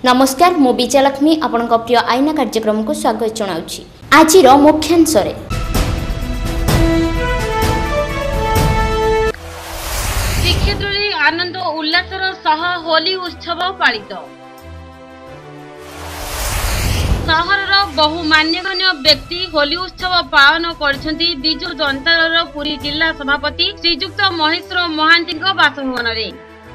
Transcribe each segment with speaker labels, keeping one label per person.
Speaker 1: नमस्कार मु विजयलक्ष्मी आपण प्रिय आईना कार्यक्रम को स्वागत जनाउछि। आज मुख्यांश
Speaker 2: श्रीक्षेत्र में आनंद उल्लासर सह होली उत्सव पालित। सहरर बहु मान्यगण्य व्यक्ति होली उत्सव पालन करछन्ति विजु जनता दल पुरी जिला सभापति श्रीजुक्त महेश्वर महांती बासभवन रे।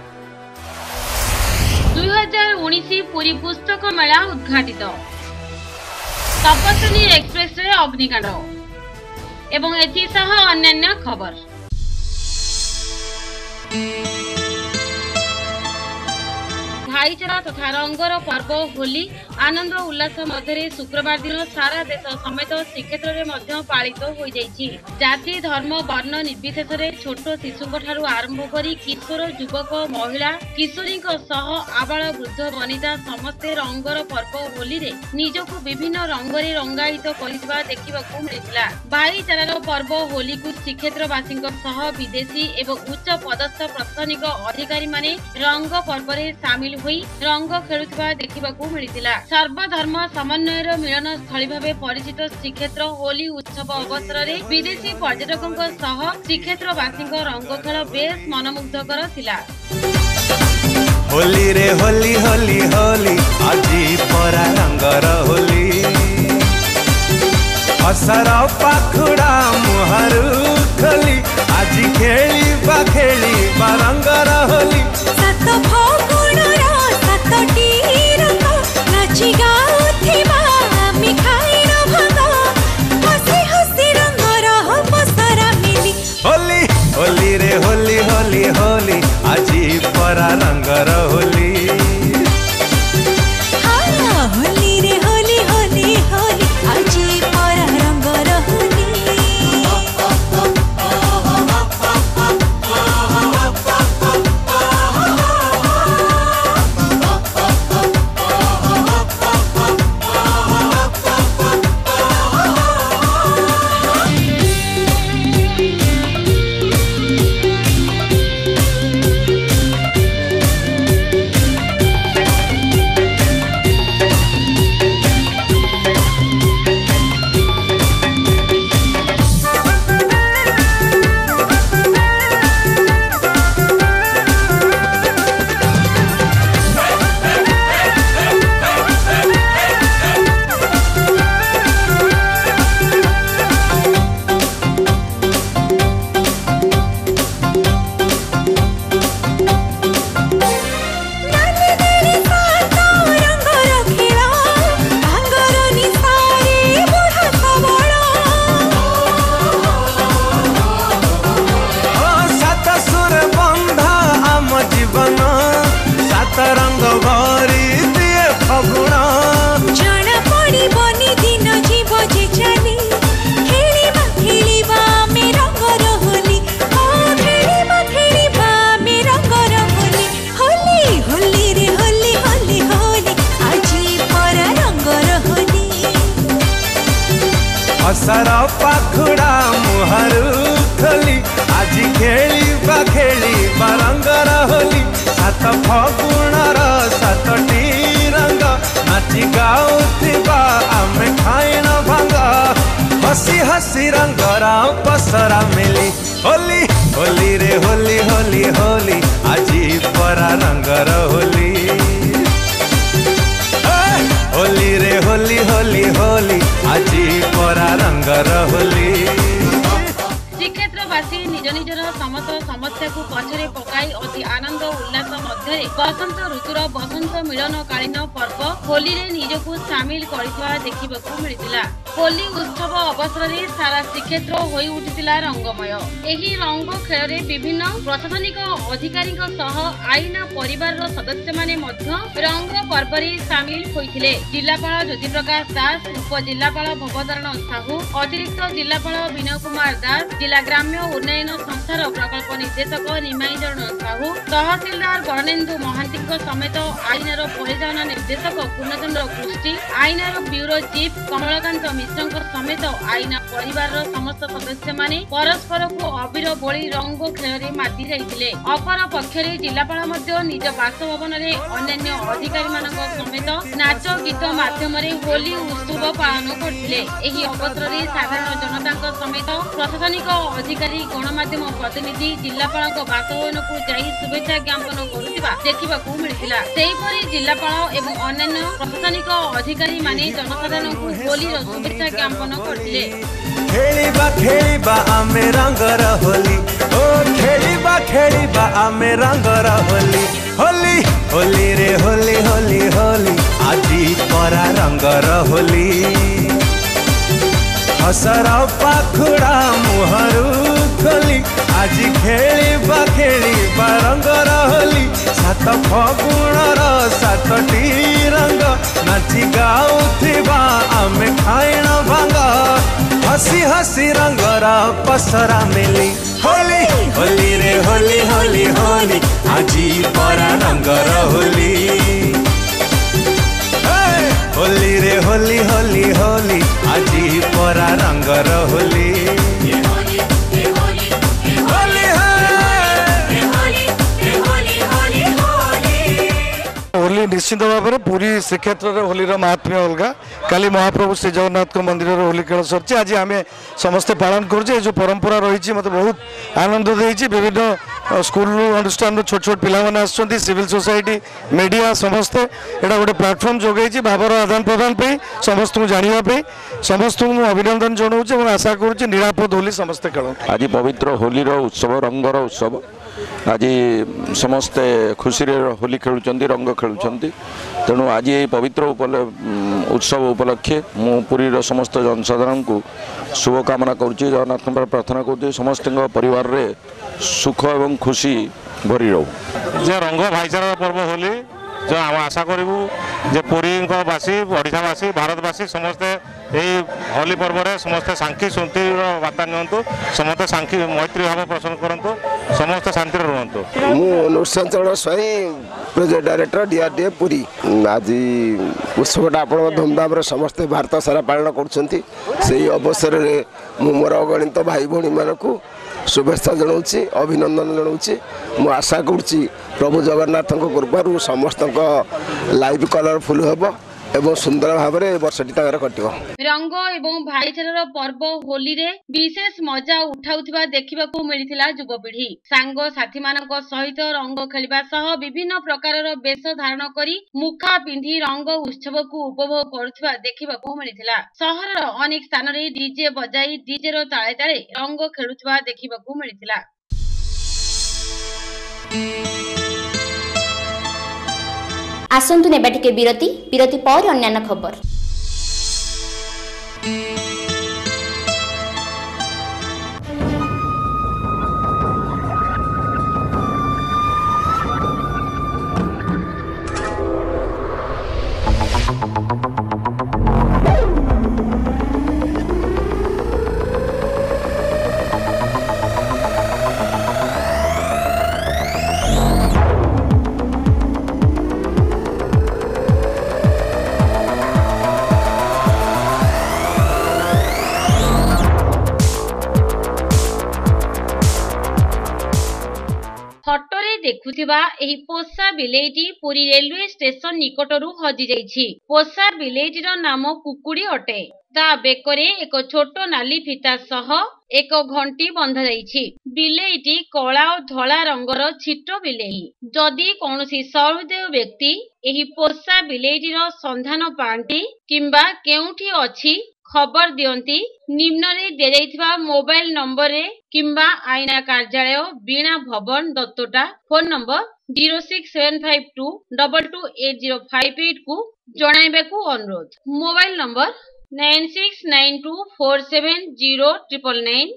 Speaker 2: 2019 पुरी पुस्तक मेला उद्घाटित। तपस्विनी एक्सप्रेस रे अग्निकांड एवं एथिसह अन्यान्य खबर। भाईचारा तथा रंगर पर्व होली आनंद उल्लास मध्य शुक्रवार दिन सारा देश समेत श्रीक्षेत्र में पालित हो जाइछि। जाति धर्म वर्ण निर्विशेष छोट शिशु ठारू आरंभ करी किशोर युवक महिला किशोरी सह आबाल वृद्ध वनिता समस्ते रंगर पर्व होली रे निजको विभिन्न रंगरे रंगायित करितबा देखिबाकू मिलिथिला। भाईचारार पर्व होली को श्रीक्षेत्रवासी सह विदेशी एवं उच्च पदस्थ प्रशासनिक अधिकारी माने रंग पर्व रे शामिल हुई रंग खेलुवा देखिबाकू मिलिथिला। सर्वधर्म समन्वयर मिलन स्थली भावे परिचित श्रीक्षेत्र होली उत्सव अवसर में विदेशी पर्यटकों सह श्रीक्षेत्रवासी रंग खेल बेस मनमुग्धकर थिला।
Speaker 3: होली रे होली होली होली आजी परा रंगर होली असर पाखुड़ा मुहारू खली आजी खेली बा रंगर होली होली रे होली होली होली आजी परा रंगर होली।
Speaker 4: होली रे होली होली होली आजी परा रंगर होली।
Speaker 3: असर पाखुड़ा मुहारू खली आजी खेली बा रंगर होली सात फगुणर सातटी रंग नाची गाउथिबा आमे खाइन भांग हसी हसी रंगर पसरा मिली होली होली रे होली होली होली आजी परा रंगर होली। होली रे होली होली होली आजी परा रंगर होली।
Speaker 2: श्रीक्षेत्रवासी निज निजर समस्त समस्या को पछरे पकाई अति आनंद उल्लास मध्य बसंत ऋतुर बसंत मिलन कालीन पर्व होली रे निजको शामिल करितबा देखिबाकू मिलिथिला। होली उत्सव अवसर में सारा श्रीक्षेत्र होई उठिथिला रंगमय। एही रंग खेल रे विभिन्न प्रशासनिक अधिकारी सह आईन परिवार सदस्य माने मध्य रंग पर्व रे शामिल होइथिले। जिलापाल ज्योति प्रकाश दास उप जिलापाल भवतारण साहू अतिरिक्त जिलापाल विनय कुमार दास जिला ग्राम्य उन्नयन संस्थार प्रकल्प निर्देशक निमाई चरण साहू तहसिलदार गणेन्दु महांती समेत आईनार परिचालन निर्देशक पूर्णचंद्र पृष्टि आईनार ब्यूरो चीफ कमलकांत मिश्र समेत आईना परिवार समस्त सदस्य माने परस्पर को अबीर बोली रंग खेल माति जाइथिले। अपर पक्षरे जिलापाल निज बासभवन में अन्य अधिकारी समेत नाच गीत माध्यम होली उत्सव पालन करथिले। एही अवसर में साधारण जनता समेत प्रशासनिक अधिकारी गणमाध्यम प्रतिनिधि जिलापाल बासभवन को जाई शुभेच्छा ज्ञापन करुथिबा देखिबाकू मिलिथिला। सेहिपरि जिलापाल एवं अन्य प्रशासनिक अधिकारी माने जनसाधारण को होली शुभेच्छा ज्ञापन करथिले।
Speaker 3: खेलिबा खेलिबा आमे रंगर होली ओ खेलिबा आमे रंगर होली होली होली रे होली होली होली आजी परा रंगर होली हसर पाखुड़ा मुहरु खोली आजी खेलिबा रंगर होली सात फगुणर सातटी रंग नाची गाउथिबा आमे खाइण भांग हसी हसी रंगर पसरा मिली होली होली रे होली होली होली आजी परा रंगर होली होली रे होली होली होली आजी परा रंगर होली
Speaker 5: होली निश्चित भाव में पूरी श्रीक्षेत्र में होली महात्म्य अलग काली महाप्रभु श्री जगन्नाथ मंदिर होली खेल सर आज आम समस्ते पालन करुचे जो परंपरा रही मत बहुत आनंद देती विभिन्न स्कूल अनुष्ठान छोट छोट पिला मैंने सिविल सोसाइटी मीडिया समस्ते एटा गोटे प्लाटफर्म जोगाई भावर आदान प्रदान समस्त जानापी समस्त अभिनंदन जनाऊँ और आशा करुँच निरापद होली समस्ते खेल।
Speaker 6: आज पवित्र होली उत्सव रंगर उत्सव आज समस्ते खुशी होली खेलुंट रंग खेलुंट तेणु आज ये पवित्र उत्सव उपलक्षे मु पुरी समस्त जनसाधारण को शुभकामना करुच्ची जगन्नाथ प्रार्थना करुच्ची समस्त परिवार रे सुख एवं खुशी भरी रहू
Speaker 7: जे रंग भाईचारा पर्व होली जो आम आशा करूँ जे पुरीवासी ओडावासी भारतवासी समस्ते यही होली पर्व में समस्ते शांति शांतिर वार्ता नियंतु समस्ते शांति मैत्री भाव पोषण करूँ समस्ते शांति रुहतु।
Speaker 8: मुंचल स्वाई प्रोजेक्ट डायरेक्टर DRDA पुरी आज उत्सवटा आप धूमधाम समस्ते भारत सारा पालन करवसर में मोर अगणित भाई भाई मानक शुभेच्छा जनाऊँगी अभिनंदन जनाऊँगी मु आशा करुच्ची प्रभु जगन्नाथ कृपार समस्त लाइफ कलरफुल हम एवं सुंदर भाव में वर्षटी कट
Speaker 2: रंग एवं भाईचारार पर्व होली रे विशेष मजा उठाउथिबा देखिबाकू मिलिथिला युवपीढ़ी सांग साथी मानक सहित रंग खेलिबा सह विभिन्न प्रकारर वेश धारण करी मुखा पिंधि रंग उत्सव को उपभोग करुथिबा देखिबाकू मिलिथिला। सहरर अनेक स्थान रे डीजे बजाई डीजे रो ताळे ताळे रंग खेलुथिबा देखिबाकू मिलिथिला।
Speaker 1: आसंतु नेबा टिके विरति पर अन्यान्य खबर।
Speaker 2: फटोरे देखुथिबा एही पोषा बिलेईटी पुरी रेलवे स्टेशन निकटरू हजि जाइछि। पोषा बिलेईटीर नाम कुकुड़ी अटे। ता बेकरे एक छोट नाली फीता सह एक घंटी बंधा जाइछि। बिलेईटी कला और धला रंगर छिटो बिलेई। जदि कौनसी सहृदय व्यक्ति एही पोषा बिलेईटीर संधान पांती किंबा केउठी अछि खबर दियंती निम्न रे दे जाइथिबा मोबाइल नंबर रे किंबा आईना कार्यालय बीणा भवन दत्तोटा फोन नंबर 06752228058 को जणाइबेकू अनुरोध। Mobile number 9692470999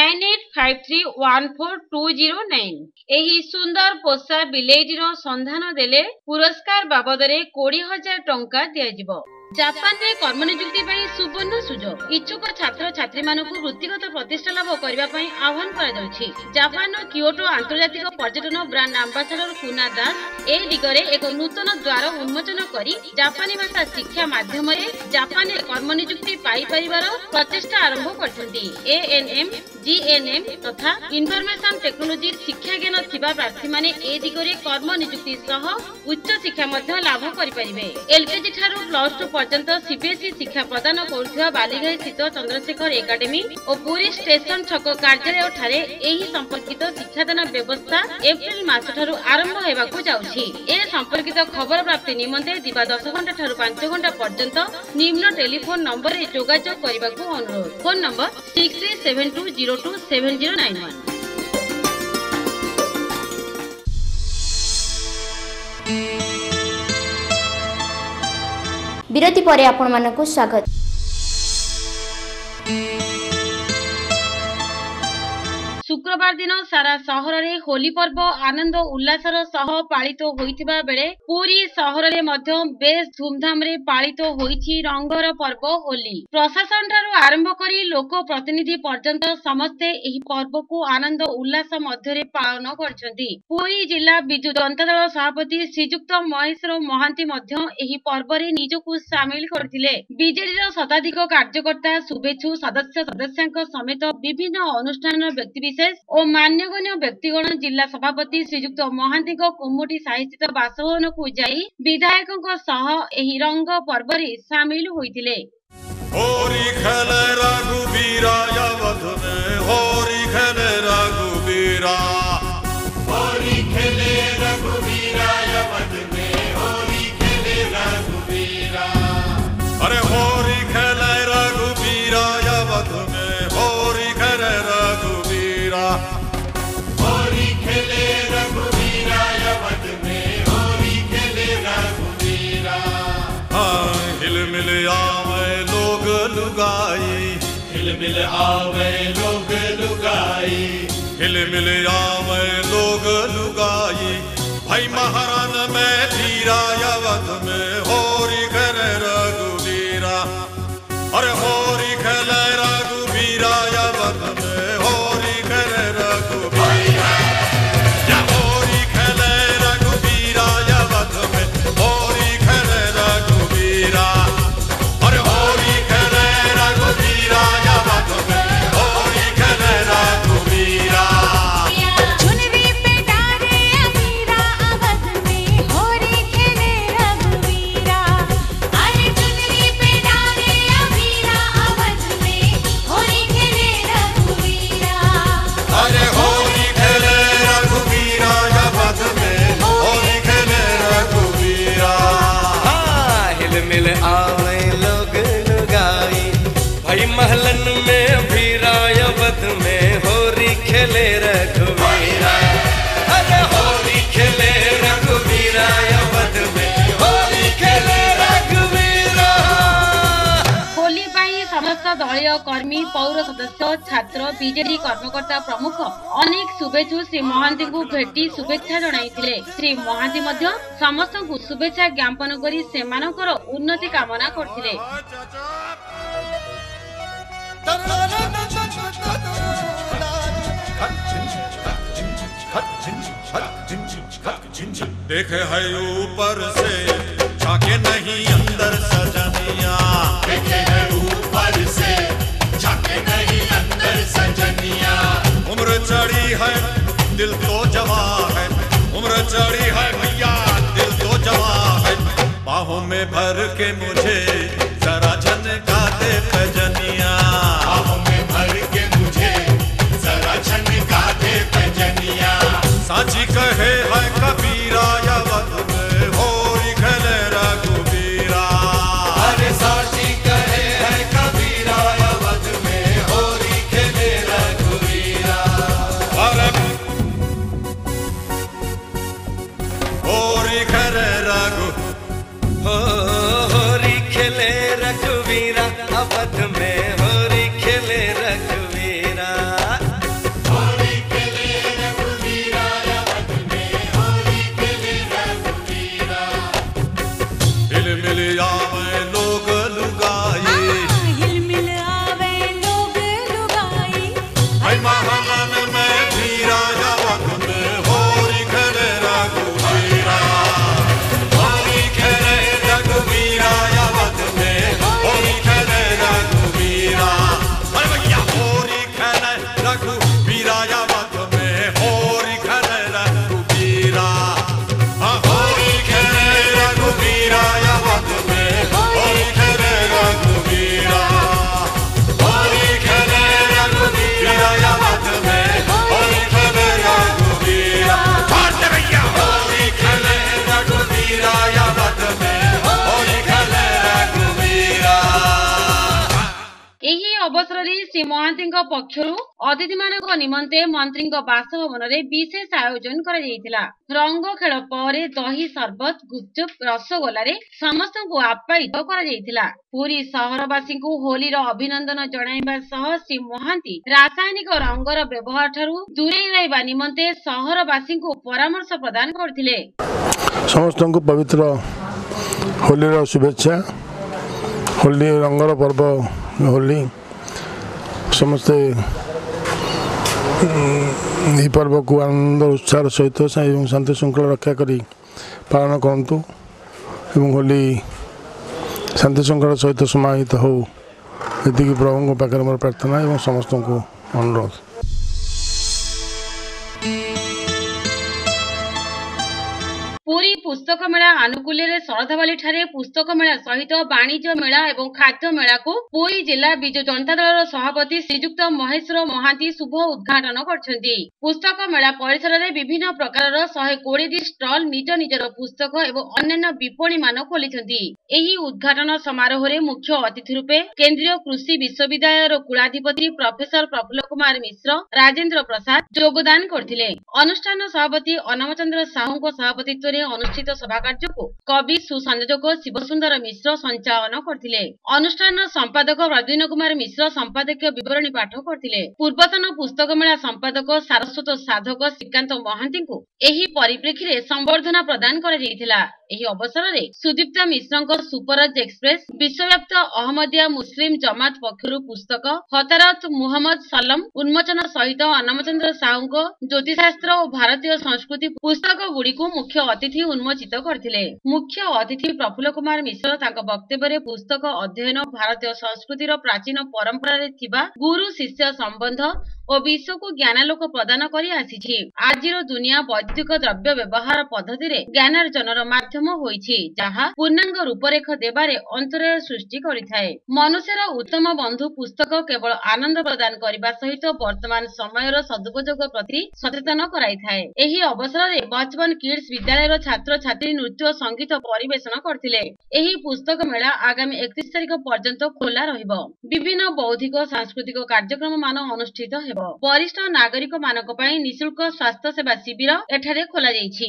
Speaker 2: 9853142009। एही सुंदर पोषा बिलेईटीर संधान देले पुरस्कार बाबद 20,000 टंका दिया जिवो। जापान में कर्म नियुक्ति ପାଇଁ सुवर्ण सुजोग इच्छुक छात्र छात्री मानकु वृत्तिगत प्रतिष्ठा लाभ करबा ପାଇଁ आह्वान करा जाउछि। जापान कियोटो आंतर्जातिक पर्यटन ब्रांड एम्बेसडर कुना दास ए दिगरे एक नूतन द्वार उन्मोचन करी जापानी भाषा शिक्षा माध्यम रे जापान कर्म नियुक्ति पाई परिवार प्रचेष्टा आरंभ करछन्ती। एएनएम जीएनएम तथा इन्फॉर्मेशन टेक्नोलॉजी शिक्षा ज्ञान थिबा प्रार्थी माने ए दिगरे कर्म नियुक्ति सह उच्च शिक्षा मध्य लाभ करि परिबे। एलकेजी ठारू प्लस 2 पर्यंत सीबीएसई शिक्षा प्रदान करुवा बालीघाई स्थित चंद्रशेखर एकाडेमी और पुरी स्टेशन छक कार्यालय ठारे एही संपर्कित शिक्षादान व्यवस्था एप्रिल मास ठारू आरंभ हेबाकू जाउछि। ए संपर्कित खबर प्राप्ति निमंते दिबा 10 घंटा ठारू 5 घंटा पर्यंत निम्न टेलीफोन नंबर रे जोगाजोग करबाकू अनुरोध। Phone number 6372027091।
Speaker 1: विरति परे आपण मानकु स्वागत।
Speaker 2: शुक्रवार दिन सारा सहर रे होली पर्व आनंद उल्लासर सह पालित होइथिबा बेले पूरी सहर रे मध्य बेस धूमधाम रे पालित होइछि रंगर पर्व होली। प्रशासन ठारू आरंभ करी लोक प्रतिनिधि पर्यंत समस्ते एही पर्व को आनंद उल्लास मध्य रे पालन करछन्ती। पूरी जिला बिजु जनता दल सभापति श्रीजुक्त महेश्वर महांती मध्य एही पर्व रे निजकु शामिल करथिले। बीजेडी रो शताधिक कार्यकर्ता शुभेच्छु सदस्य सदस्यांक समेत विभिन्न अनुष्ठान व्यक्तिविशेष और मान्यगण्य व्यक्तिगण जिला सभापति श्रीजुक्त महांती कुमुटी साहित्य बासभवन को जाई विधायकों सह एही रंग पर्व रे शामिल होइतिले।
Speaker 9: होरी खेले रघुवीरा अवध में होरी खेले रघुवीरा होरी खेले रघुवीरा अवध में होरी खेले रघुवीरा अरे होरी खेले रघुवीरा अवध में होरी खेले रघुवीरा होरी खेले रघुवीरा अवध में होरी खेले रघुवीरा हाँ हिल मिल आवे लोग लुगाई हिल मिल आवे लोग लुगाई हिल मिल आवे लोग लुगाई भाई महारान में धीरा अवध में होरी खेले रघुवीरा अरे होरी खेले रघुवीरा अवध में होरी खेले रघुवीरा या होरी खेले रघुवीरा अवध में होरी खेले रघुवीरा अरे होरी खेले रघुवीरा अवध में होरी खेले रघुवीरा
Speaker 4: चुनरी पे डारे अबीरा अवध में होरी खेले रघुवीरा अरे चुनरी पे डारे अबीरा अवध में होरी खेले रघुवीरा
Speaker 9: अरे होरी खेले रघुवीरा अवध में होरी खेले रघुवीरा
Speaker 10: हाँ हिल मिल आवे लोग लुगाई भाई महलन में भीरा अवध में होरी खेले रघुवीरा अरे होरी खेले रघुवीरा अवध में होरी खेले रघुवीरा।
Speaker 2: होली पाई समस्त दलीय कर्मी पौर सदस्य छात्र बीजेडी कर्मकर्ता प्रमुख अनेक शुभेच्छु श्री महांती को भेटी शुभेच्छा जणाइथिले। श्री महांती मध्य समस्त को शुभेच्छा ज्ञापन करी सेमानकर उन्नति कामना करथिले।
Speaker 9: देखे है ऊपर से झाके नहीं अंदर सजनिया देखे है ऊपर से झाके नहीं अंदर सजनिया उम्र चढ़ी है दिल तो जवा है उम्र चढ़ी है भैया दिल तो जवा है बाहों में भर के मुझे जरा झनका दे पैजनिया बाहों में भर के मुझे जरा झनका दे पैजनिया साची कहे है कबीरा अवध में होरी खेले रघुवीरा अरे साची कहे है कबीरा अवध में होरी खेले रघुवीरा अरे होरी खेले
Speaker 10: होरी खेले रघुवीरा अवध में
Speaker 9: भाई महलन में धीरा जवत में होरी खेले रघुवीरा होरी खेले रघुवीरा जवत में होरी खेले रघुवीरा अरे भैया होरी खेले रघुवीरा जवत में होरी खेले रघुवीरा होरी खेले रघुवीरा जवत में होरी खेले रघुवीरा होरी खेले रघुवीरा जवत में होरी खेले रघुवीरा फाटे भैया होरी खेले रघुवीरा जवत में होरी खेले रघुवीरा।
Speaker 2: ଏହି ଅବସରରେ ଶ୍ରୀ ମହାନ୍ତିଙ୍କ ପକ୍ଷରୁ ଅତିଥିମାନଙ୍କ ନିମନ୍ତେ ମନ୍ତ୍ରୀଙ୍କ ବାସଭବନରେ ବିଶେଷ ଆୟୋଜନ କରାଯାଇଥିଲା। ରଙ୍ଗ ଖେଳ ପରେ ଦହି ସରବତ ଗୁପଚୁପ ରସଗୋଲାରେ ସମସ୍ତଙ୍କୁ ଆପ୍ୟାୟିତ କରାଯାଇଥିଲା। ପୁରୀ ସହରବାସୀଙ୍କୁ ହୋଲିର ଅଭିନନ୍ଦନ ଜଣାଇବା ସହ ଶ୍ରୀ ମହାନ୍ତି ରାସାୟନିକ ରଙ୍ଗର ବ୍ୟବହାର ଠାରୁ ଦୂରେଇ ରହିବା ନିମନ୍ତେ ସହରବାସୀଙ୍କୁ ପରାମର୍ଶ ପ୍ରଦାନ କରିଥିଲେ।
Speaker 5: ସମସ୍ତଙ୍କୁ ପବିତ୍ର ହୋଲିର ଶୁଭେଚ୍ଛା। ହୋଲି ରଙ୍ଗର ପର୍ବ ହୋଲି ସମସ୍ତେ ଏହି ପର୍ବକୁ ଆନନ୍ଦ ଉତ୍ସାହର ସହିତ ଏବଂ ଶାନ୍ତି ଶୃଙ୍ଖଳା ରକ୍ଷା କରି ପାଳନ କରନ୍ତୁ ଏବଂ ହୋଲି ଶାନ୍ତି ଶୃଙ୍ଖଳା ସହିତ ସମାହିତ ହେଉ ଏତିକି ପ୍ରଭୁଙ୍କ ପାଖରେ ମୋର ପ୍ରାର୍ଥନା ଏବଂ ସମସ୍ତଙ୍କୁ ଅନୁରୋଧ।
Speaker 2: ପୁରୀ ପୁସ୍ତକ ମେଳା ଆନୁକୂଲ୍ୟରେ ଶରଧାବାଲି ଠାରେ ପୁସ୍ତକ ମେଳା ସହିତ ବାଣିଜ୍ୟ ମେଳା ଏବଂ ଖାଦ୍ୟ ମେଳାକୁ ପୁରୀ ଜିଲ୍ଲା ବିଜୁ ଜନତା ଦଳର ସଭାପତି ଶ୍ରୀଯୁକ୍ତ ମହେଶ୍ୱର ମହାନ୍ତି ଶୁଭ ଉଦ୍ଘାଟନ କରିଛନ୍ତି। ପୁସ୍ତକ ମେଳା ପରିସରରେ ବିଭିନ୍ନ ପ୍ରକାରର 120ଟି ଷ୍ଟଲ ନିଜ ନିଜର ପୁସ୍ତକ ଏବଂ ଅନ୍ୟାନ୍ୟ ବିପଣୀମାନ ଖୋଲିଛନ୍ତି। ଏହି ଉଦ୍ଘାଟନ ସମାରୋହରେ ମୁଖ୍ୟ ଅତିଥି ରୂପେ କେନ୍ଦ୍ରୀୟ କୃଷି ବିଶ୍ୱବିଦ୍ୟାଳୟର କୁଳାଧିପତି ପ୍ରଫେସର ପ୍ରଫୁଲ୍ଲ କୁମାର ମିଶ୍ର ରାଜେନ୍ଦ୍ର ପ୍ରସାଦ ଯୋଗଦାନ କରିଥିଲେ। ଅନୁଷ୍ଠାନ ସଭାପତି ଅନମଚନ୍ଦ୍ର ସାହୁଙ୍କ ସଭାପତିତ୍ୱରେ ଅନୁଷ୍ଠିତ ସଭା କାର୍ଯ୍ୟକୁ କବି ସୁସଂଯୋଜକ ଶିବସୁନ୍ଦର ମିଶ୍ର ସଞ୍ଚାଳନ କରିଥିଲେ। ଅନୁଷ୍ଠାନ ସମ୍ପାଦକ ପ୍ରଦ୍ୟୁମ୍ନ କୁମାର ମିଶ୍ର ସମ୍ପାଦକୀୟ ବିବରଣୀ ପାଠ କରିଥିଲେ। ପୂର୍ବତନ ପୁସ୍ତକ ମେଳା ସମ୍ପାଦକ ସାରସ୍ୱତ ସାଧକ ଶ୍ରୀକାନ୍ତ ମହାନ୍ତିଙ୍କୁ ଏହି ପରିପ୍ରେକ୍ଷୀରେ ସମ୍ବର୍ଦ୍ଧନା ପ୍ରଦାନ କରାଯାଇଥିଲା। ଏହି ଅବସରରେ ସୁଦୀପ୍ତ ମିଶ୍ରଙ୍କ ସୁପରଜ ଏକ୍ସପ୍ରେସ, ବିଶ୍ୱବ୍ୟାପ୍ତ ଅହମଦିଆ ମୁସଲିମ ଜମାତ ପକ୍ଷରୁ ପୁସ୍ତକ ହତାରତ ମୁହମ୍ମଦ ସଲମ ଉନ୍ମୋଚନ ସହିତ ଅନମଚନ୍ଦ୍ର ସାହୁଙ୍କ ଜ୍ୟୋତିଶାସ୍ତ୍ର ଓ ଭାରତୀୟ ସଂସ୍କୃତି ପୁସ୍ତକ ଗୁଡ଼ିକୁ ମୁଖ୍ୟ ଅତିଥି ଉନ୍ମୋଚିତ କରିଥିଲେ। ମୁଖ୍ୟ ଅତିଥି ପ୍ରଫୁଲ୍ଲ କୁମାର ମିଶ୍ର ତାଙ୍କ ବକ୍ତବ୍ୟରେ ପୁସ୍ତକ ଅଧ୍ୟୟନ ଭାରତୀୟ ସଂସ୍କୃତିର ପ୍ରାଚୀନ ପରମ୍ପରାରେ ଥିବା ଗୁରୁ ଶିଷ୍ୟ ସମ୍ବନ୍ଧ ଓ ବିଶ୍ୱକୁ ଜ୍ଞାନାଲୋକ ପ୍ରଦାନ କରି ଆସିଛି। ଆଜିର ଦୁନିଆ ବୈଦ୍ୟୁତିକ ଦ୍ରବ୍ୟ ବ୍ୟବହାର ପଦ୍ଧତିରେ ଜ୍ଞାନାର୍ଜନର ମାଧ୍ୟମ ହୋଇଛି, ଯାହା ପୂର୍ଣ୍ଣାଙ୍ଗ ରୂପରେଖ ଦେବାରେ ଅନ୍ତରାୟ ସୃଷ୍ଟି କରିଥାଏ। ମନୁଷ୍ୟର ଉତ୍ତମ ବନ୍ଧୁ ପୁସ୍ତକ କେବଳ ଆନନ୍ଦ ପ୍ରଦାନ କରିବା ସହିତ ବର୍ତ୍ତମାନ ସମୟର ସଦୁପଯୋଗ ପ୍ରତି ସଚେତନ କରାଇଥାଏ। ଏହି ଅବସରରେ ବଚପନ କିଡ୍ସ ବିଦ୍ୟାଳୟର ଛାତ୍ରଛାତ୍ରୀ ନୃତ୍ୟ ଓ ସଙ୍ଗୀତ ପରିବେଷଣ କରିଥିଲେ। ଏହି ପୁସ୍ତକ ମେଳା ଆଗାମୀ 31 ତାରିଖ ପର୍ଯ୍ୟନ୍ତ ଖୋଲା ରହିବ। ବିଭିନ୍ନ ବୌଦ୍ଧିକ ଓ ସାଂସ୍କୃତିକ କାର୍ଯ୍ୟକ୍ରମ ମାନ ଅନୁଷ୍ଠିତ ହେବ। ବରିଷ୍ଠ ନାଗରିକ ମାନଙ୍କ ପାଇଁ ନିଃଶୁଳ୍କ ସ୍ୱାସ୍ଥ୍ୟ ସେବା ଶିବିର ଏଠାରେ ଖୋଲାଯାଇଛି।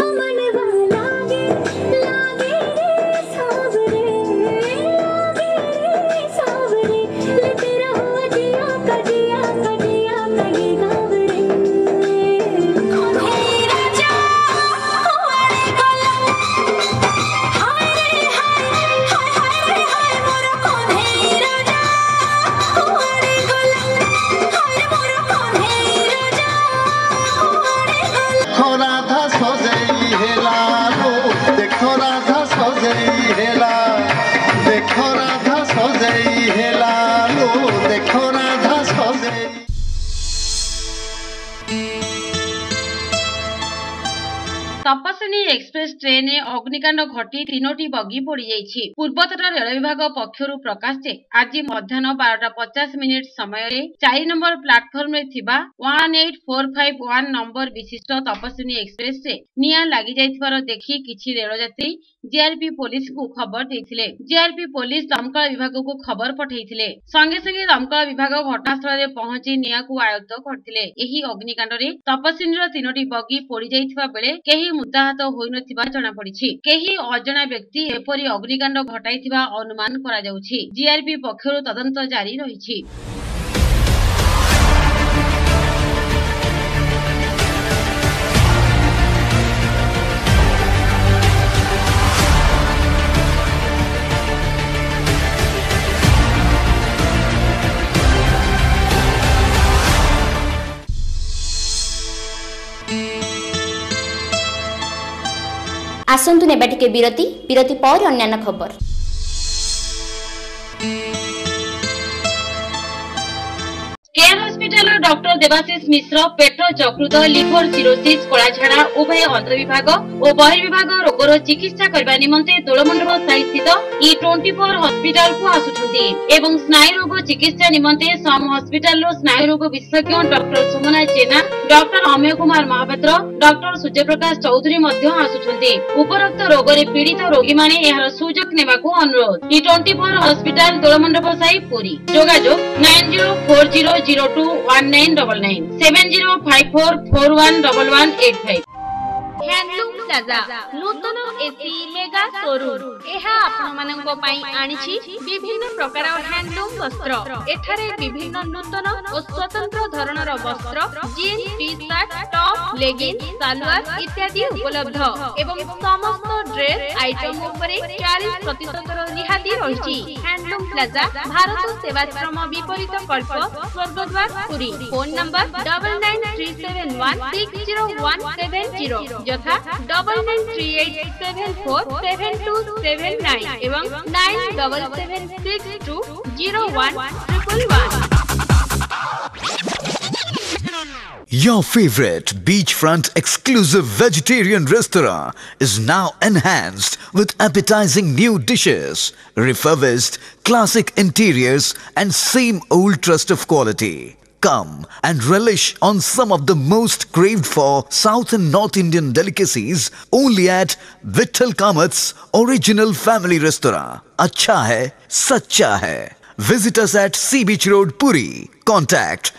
Speaker 2: तपस्विनी एक्सप्रेस ट्रेन अग्निकांड घटी 3टी बगी पोड़ी पूर्वतट रेल विभाग पक्षर प्रकाश जे आज मध्याह्न 12:50 समय 4 नंबर प्लाटफर्म 18451 नंबर विशिष्ट तपस्विनी एक्सप्रेस रे निया लगी जाइथिबार देखि किछि रेल यात्री जीआरपी पुलिस को खबर देथिले। जीआरपी पुलिस दमकल विभाग को खबर पठाइथिले। संगे संगे दमकल विभाग घटनास्थल रे पहुंची निया को आयत्त करथिले। एही अग्निकांड रे तपस्विनी 3टी बगी पोड़ी जाइथिबा बेले केही मृताहत होई नथिबा जणा पड़िछि। केही अजणा व्यक्ति एपरि अग्निकांड घटाइथिबा अनुमान करा जाउछि। जीआरपी पक्षरु तदंत जारी रहिछि।
Speaker 1: आसंतु नेबा टिके विरति पर अन्यान्य खबर।
Speaker 2: Care hospital doctor Debashish Mishra पेट जकृत लिवर सिरोसिस कलाझाड़ा उभय अंतर्विभाग और बहिर्विभाग रोगर चिकित्सा करने निमंते दोलमंडप साई स्थित E24 हॉस्पिटल को आसुछंती एवं स्नायु रोग चिकित्सा निमंते सम हॉस्पिटल रो स्नायु रोग विशेषज्ञ doctor Sumana Jena doctor Amey Kumar Mahapatra doctor Suryaprakash Chaudhary मध्य आसुछंती। उपरोक्त रोग रे पीड़ित रोगी माने एहार सुजोग नेबाकू अनुरोध। E24 हॉस्पिटल दोलमंडप साई पुरी। जोगाजोग 9040021999 7054411185।
Speaker 11: हैंडलूम प्लाजा नूतन एसी मेगा शोरूम एहा आपण मानक पई आनिछि विभिन्न प्रकार हैंडलूम वस्त्र। एठारे विभिन्न नूतन और स्वतंत्र धरणर वस्त्र jeans T shirt top leggings salwar इत्यादि उपलब्ध एवं समस्त ड्रेस आइटम उपरे 40% रिहाती रहिछि। हैंडलूम प्लाजा भारत सेवाश्रम विपरीत कल्प स्वर्गद्वार पुरी। फोन नंबर 9937160170 यथा 9938747279 एवं 9776201111।
Speaker 12: Your favorite beachfront exclusive vegetarian restaurant is now enhanced with appetizing new dishes, refurbished classic interiors and same old trust of quality. Come and relish on some of the most craved for South and North Indian delicacies only at Vitthal Kamat's original family restaurant. अच्छा है, सच्चा है. Visit us at Sea Beach Road, Puri. Contact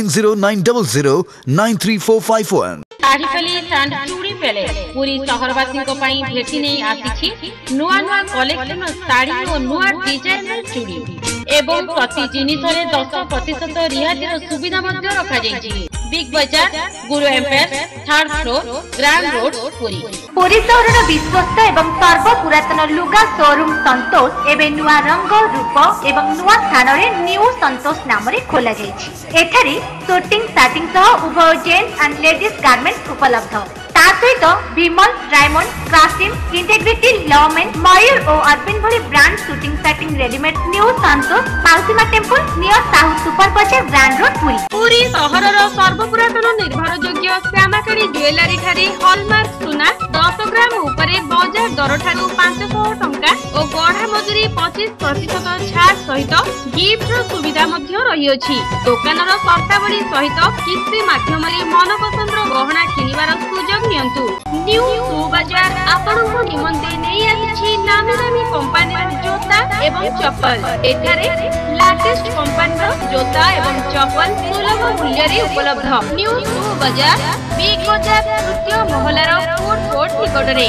Speaker 12: 90900934551.
Speaker 2: आरिफली सांड चूड़ी पेले पूरी सहरवासी को पाई भेटी नहीं आसीछि नुआ नुआ कलेक्शन साड़ी और नुआ डिजाइनर चूड़ी एवं प्रति जिनिस रे 10% रिहातीर सुविधा मध्य रखा जायछि। Big Bazaar Guru Empire 3rd floor grand road Puri.
Speaker 13: Puri सहरर विश्वस्त एवं सर्व पुरातन लुगा शोरूम संतोष एवं नुआ रंग रूप एवं नुआ स्थान रे न्यू संतोष नाम रे खोला जायछि। एठारे शूटिंग स्टार्टिंग सह उभय जेंट्स एंड लेडीज गारमेंट्स उपलब्ध। ता सहित विमल डायमंड क्रासिम इंटेग्रिटी लॉमेन मयूर और अर्पिन भली brand suiting shirting readymade new Santosh Mausima temple near south super bazaar grand road Puri.
Speaker 11: Puri सहरर सर्वपुरातन निर्भरयोग्य श्यामाकाड़ी ज्वेलरी ठारे हॉलमार्क सुना 10 ग्राम उपरे बाजार दर ठारू 500 टंका और गढ़ा मजूरी 25% छाड़ सहित गिफ्ट सुविधा मध्य रही अछि। दुकानर शर्तावली सहित किस्ती माध्यम रे मनपसंद गहना किनिबार सुजोग नियंतु। न्यू सू बाजार आपनक निमंते नै आछि नामी नामी कंपनी जोता एवं चप्पल। एठारे लेटेस्ट कंपनी जोता एवं चप्पल सुलभ मूल्य रे उपलब्ध। न्यू सू बाजार बिग बाजार तृतीय महलार फूड कोर्ट निकट रे।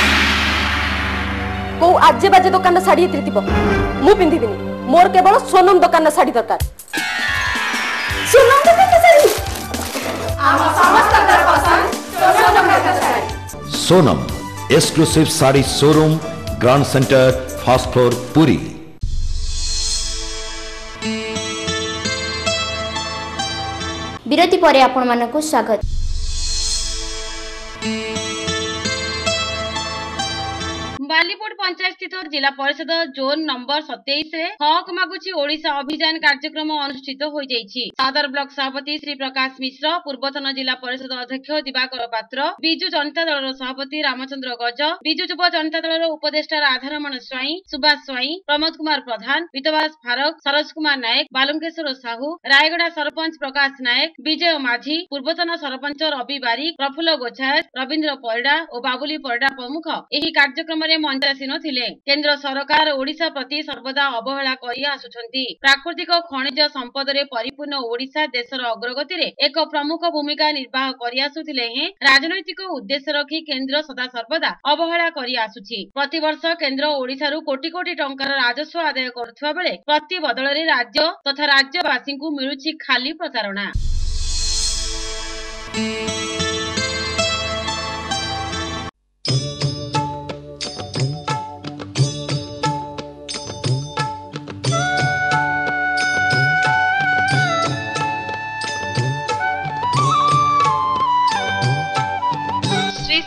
Speaker 14: को आजे बाजे दुकान साड़ी हेतिथिबो मु पिंधिबिनी मोर केवल सोनम दुकान साड़ी दरकार। सोनम दुकान साड़ी आम समस्त पसंद सोनम दुकान sari.
Speaker 15: Sonam exclusive sari showroom grand centre 1st floor Puri.
Speaker 1: विरति परे आपण मानकु स्वागत।
Speaker 2: बालीपुर पंचायत स्थित जिला परिषद जोन नंबर 27 रे हक मागुची ओडिशा अभियान कार्यक्रम अनुष्ठित हो जायछि। सदर ब्लॉक सभापति श्री प्रकाश मिश्र, पूर्वतन जिला परिषद अध्यक्ष दिवाकर पात्र, बिजु जनता दल सभापति रामचंद्र गज, बिजु युव जनता दल उपदेष्टा राधारमण स्वाई, सुभाष स्वाई, प्रमोद कुमार प्रधान, वितवास फारक, सरोज कुमार नायक, बालुंकेश्वर साहू, रायगड़ा सरपंच प्रकाश नायक, विजय माझी, पूर्वतन सरपंच रवि बारिक, प्रफुल्ल गोछायत, रविंद्र परिडा और बाबुली परिडा प्रमुख एही कार्यक्रम रे मंचासीन थिले। केंद्र सरकार ओडिशा प्रति सर्वदा अवहेला करि आसुछंती। प्राकृतिक खनिज संपद रे परिपूर्ण ओडिशा देशर अग्रगति रे एक प्रमुख भूमिका निर्वाह करि आसुथिले हें राजनैतिक उद्देश्य रखी केंद्र सदा सर्वदा अवहेला करि आसुछि। प्रति वर्ष केंद्र ओडिशा रु कोटी कोटी टंकार राजस्व आदाय करथुवा बेले प्रति बदल रे राज्य तथा राज्यवासी को मिलुछि खाली प्रतारणा।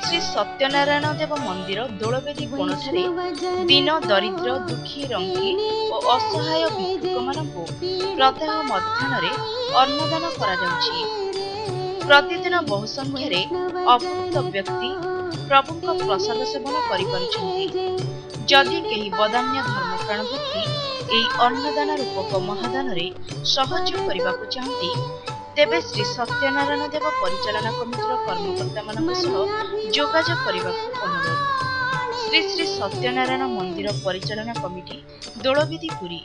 Speaker 16: श्री सत्यनारायण देव मंदिर दोलवेदी कोणठारे दीन दरिद्र दुखी रंगी और असहाय भिक्षुक मानकु प्रत्यह मध्याह्न अन्नदान करा जाउछि। प्रतिदिन बहु संख्यार अपूर्त व्यक्ति प्रभु प्रसाद सेवन करिपारुछन्ति। जदि केही बदान्य धर्मप्राण व्यक्ति एई अन्नदान रूपक महादान रे सहयोग करिबाकु चाहନ୍ତି तेबे श्री सत्यनारायण देव परिचालना कमिटीर कर्मकर्ता मानक सह जोगाजोग करिबाकु अनुरोध। श्री श्री सत्यनारायण मंदिर परिचालना कमिटी दोलवेदी पुरी।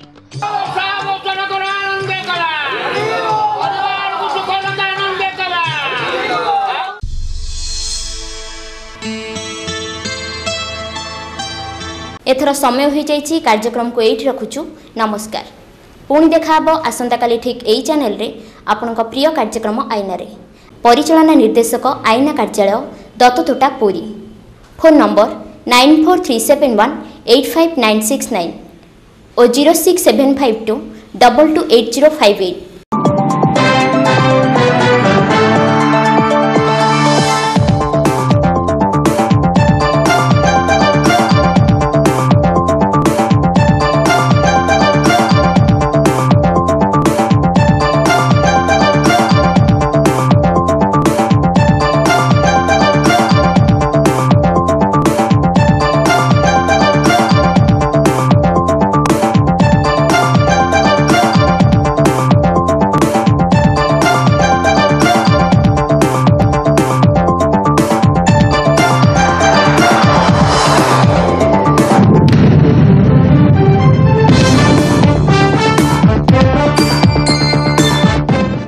Speaker 1: एथर समय हो जाइछि। कार्यक्रम को एठी रखुछु। नमस्कार। पुणी देखा आसंता काली ठीक एई चैनल रे आपनका प्रिय कार्यक्रम आईना रे। परिचालना निर्देशक आईना कार्यालय दत्ततोटा पुरी। फोन नंबर 9437185969 और 06752228058।